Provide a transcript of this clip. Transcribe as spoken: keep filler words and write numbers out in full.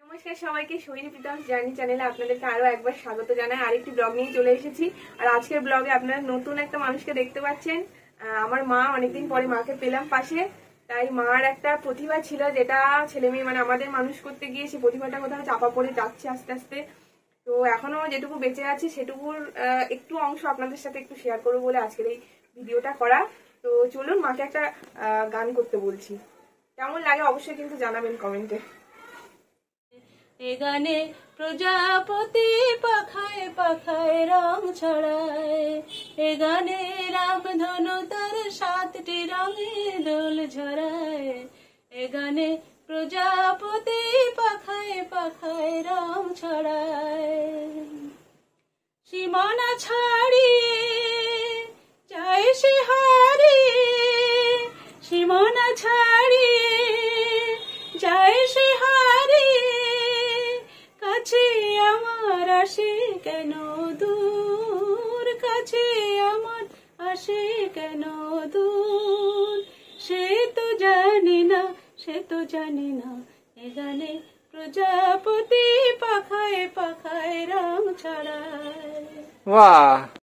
নমস্কার সবাইকে, সোহিনী প্রীতমস জার্নি চ্যানেলে আপনাদেরকে আরো একবার স্বাগত জানাই। আরেকটি ব্লগ নিয়ে চলে এসেছি। আর আজকের ব্লগে আপনারা নতুন একটা মানুষকে দেখতে পাচ্ছেন। আমার মা, অনেকদিন পরে মাকে পেলাম পাশে। তাই মার একটা প্রতিভা ছিল, যেটা ছেলে মেয়ে মানে আমাদের মানুষ করতে গিয়ে সেই প্রতিভাটা কোথাও চাপা পড়ে যাচ্ছে আস্তে আস্তে। তো এখনো যেটুকু বেঁচে আছে সেটুকুর একটু অংশ আপনাদের সাথে একটু শেয়ার করবো বলে আজকের এই ভিডিওটা করা। তো চলুন, মাকে একটা গান করতে বলছি। কেমন লাগে অবশ্যই কিন্তু জানাবেন কমেন্টে। এ গানে প্রজাপতি পাখায় পাখায় রং ছড়ায়, এ গানে রামধনু তার সাতটি রঙের দোল ঝরায়, এ গানে প্রজাপতি পাখায় পাখায় রং ছড়ায়। সীমানা ছাড়িয়ে যায় সে হারিয়ে, সীমানা ছাড়িয়ে যায় সে হারিয়ে, কাছে আমার আসে কেন দূর, কাছে আমার আসে কেন দূর, সে তো জানি না, সে তো জানি না, এ গানে প্রজাপতি পাখায় পাখায় রং ছড়ায়। বাহ।